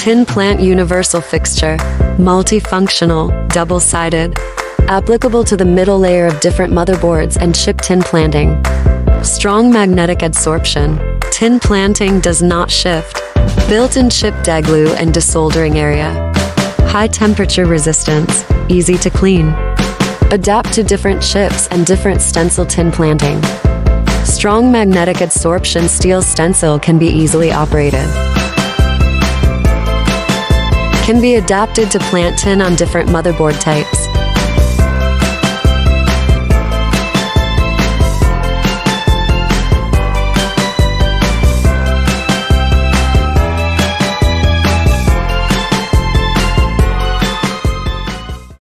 Tin plant universal fixture, multifunctional, double-sided, applicable to the middle layer of different motherboards and chip tin planting. Strong magnetic adsorption. Tin planting does not shift. Built-in chip deglue and desoldering area. High temperature resistance, easy to clean. Adapt to different chips and different stencil tin planting. Strong magnetic adsorption steel stencil can be easily operated. Can be adapted to plant tin on different motherboard types.